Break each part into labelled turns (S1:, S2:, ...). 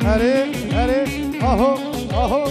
S1: هري هري اهو اهو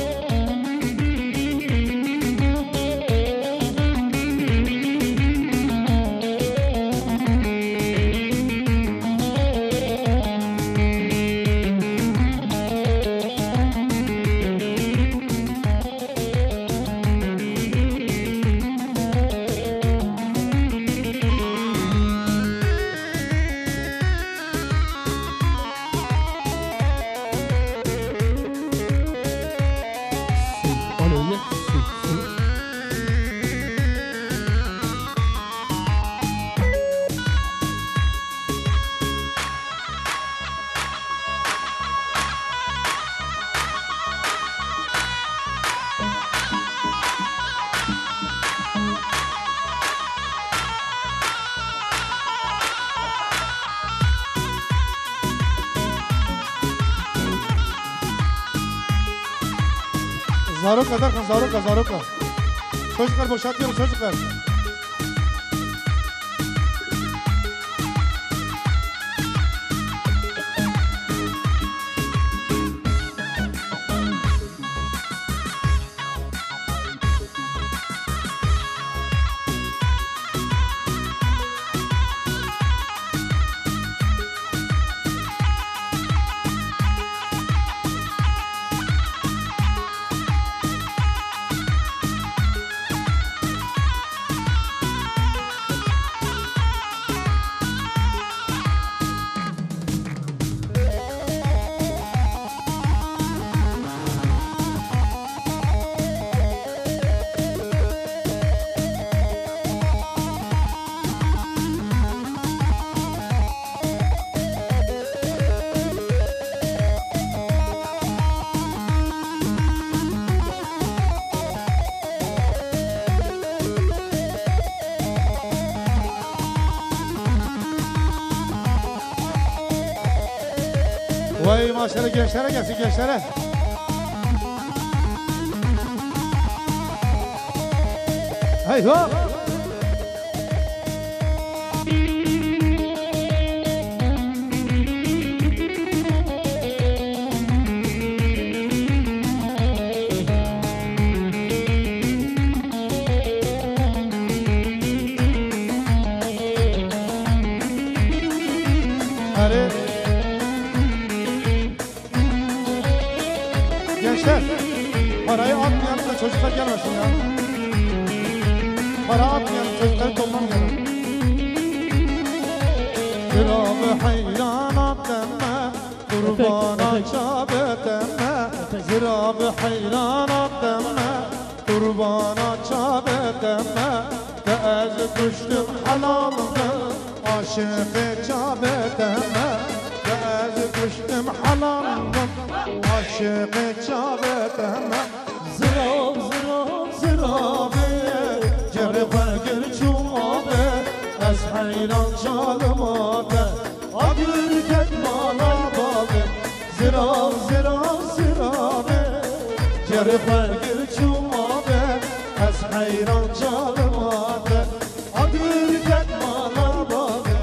S1: Zaruka derken zaruka zaruka. Çocuklar boşaltıyorum çocuklar. Vay maşallah gençlere gelsin gençlere. Hey hop. Hadi. Gençler, parayı atmayalım da çocuklar gelmesin ya. Para atmayalım, çocukları toplamayalım. Zirabı hayranat deme, kurbana çabet deme. Zirabı hayranat deme, kurbana çabet deme. Teez düştüm halalımda, aşık çabet deme. Teez düştüm halalımda, aşık çabet deme. Zirab zirab zirabe, cerbe gel çuabe. Ez hayran çalmade, adır ketmana babe. Zirab zirab zirabe, cerbe gel çuabe. Ez hayran çalmade, adır ketmana babe.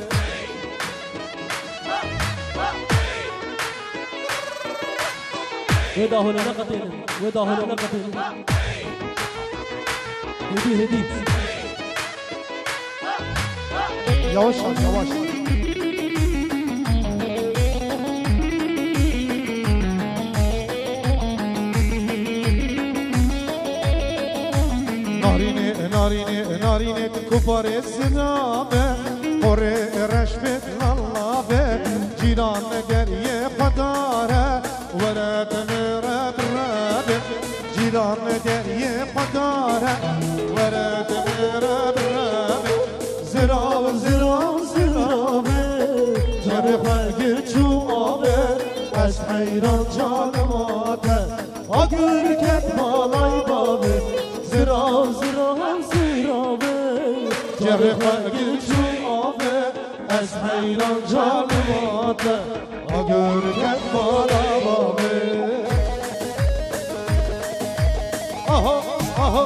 S2: ودا هنا نقطين ودا هنا نقطين هدي هدي
S1: Yavaş ol, yavaş. Narine, narine, narine, kupare zinabe, kore reşbet lallabe, ciran geriye kadare, velet mere berabe, ciran geriye kadare, velet mere berabe, zirav zirav zirabe, cerbe geçu abe, ez hayran canımate, agır ketmalay babe. Zirav zirav zirabe, cerbe geçu abe, ez hayran canımate, agır ketmalay babe. Aha aha.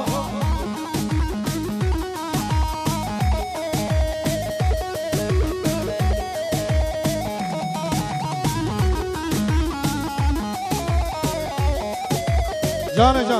S1: جان جان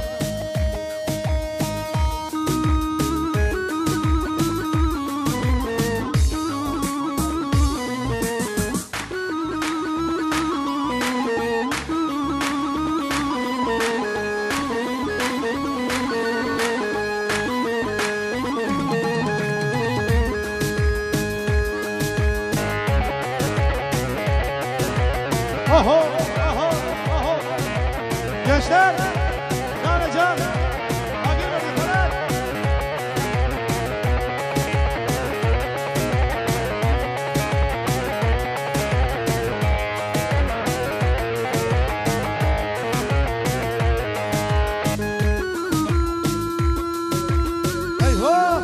S1: اهو اهو اهو gençler Can Can Agil ve Ferhat eyvah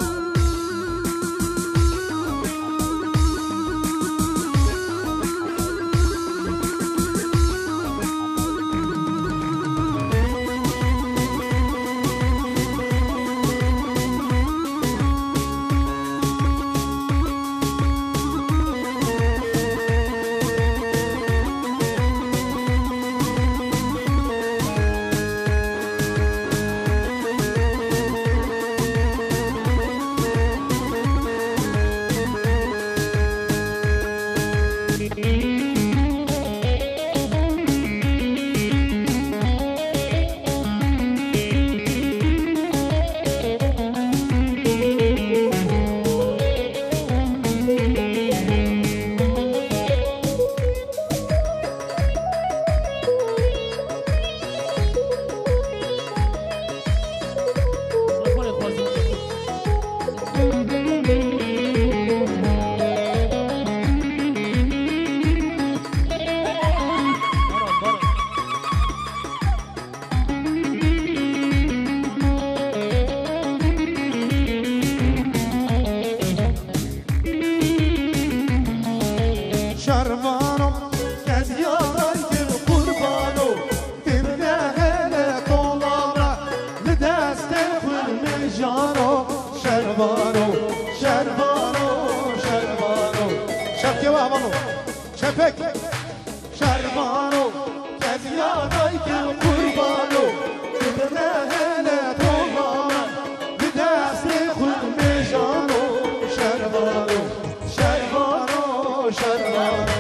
S1: شربانم کز یارای قربانو دمده هله طولانه لدست خلم جانو شربانو شربانو شربانو شبکه و هوانو شپک شربانو کز یارای قربانو دمده هله طولانه لدست خلم جانو شربانو شربانو شربانو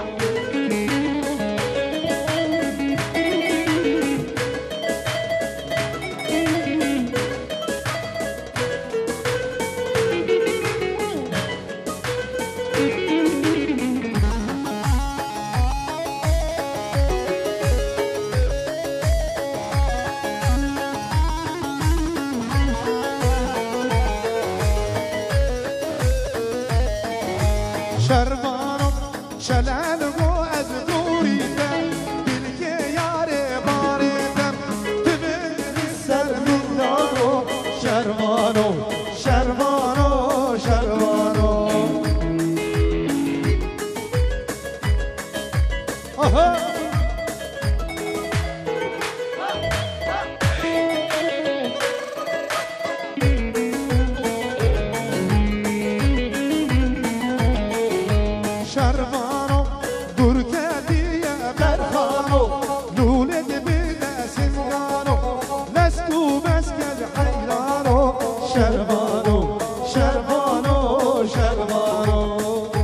S1: شربانم شلالگو از دوریدم دلگه یاره باریدم تبینی سر مندانو شربانو شربانو شربانو آها شربانو دور کردی برخانو لوله دبیده سنگانو لسکو مسکل حیرانو شربانو شربانو شربانو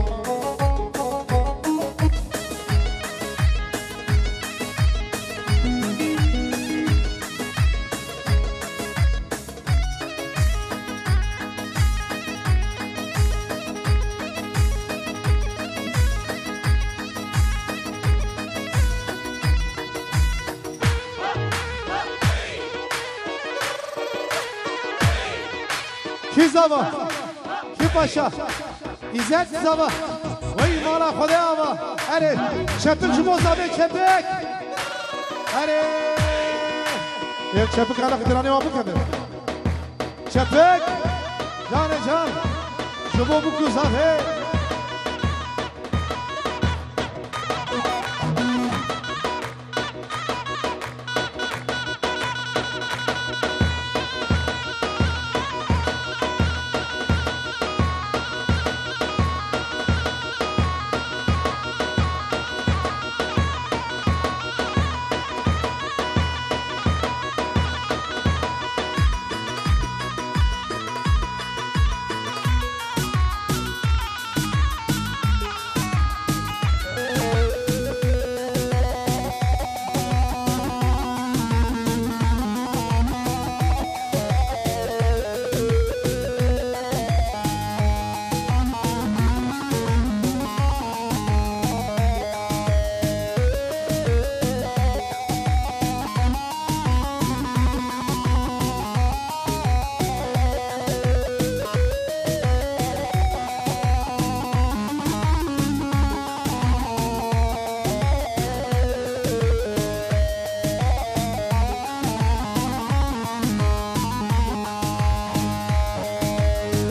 S1: کی زبا کی پاشا ایزت زبا وی مالا خدا آبا اره چپک شما زبه چپک اره یک چپک حالا خدرانی ما بکنه چپک جان جان شما بکو زبه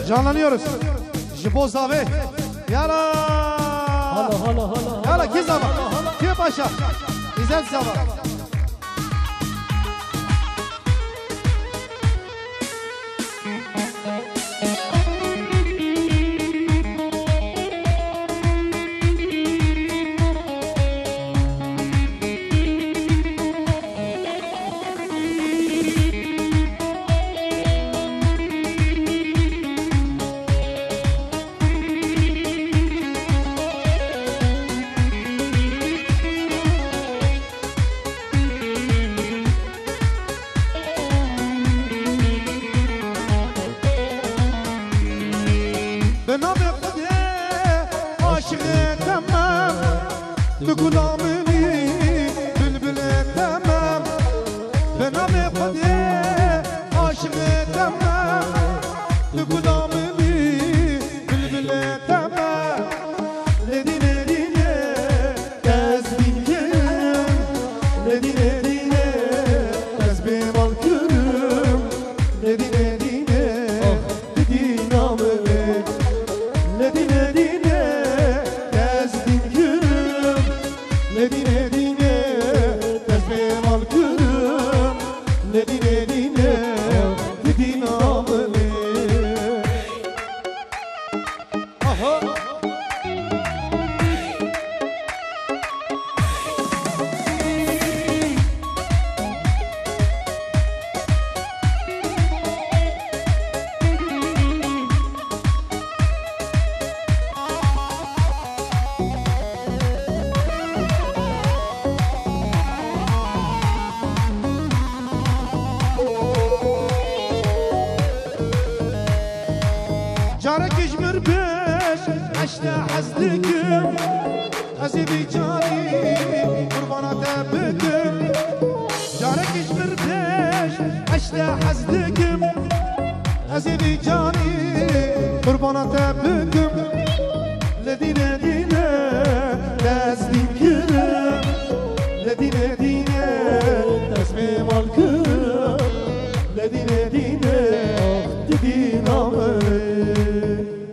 S1: Canlanıyoruz. Jibo Zave. Yala.
S2: Hala.
S1: Yala ki Zava. Ki Paşa. İzzet Zava.
S2: Tasbih mal kırım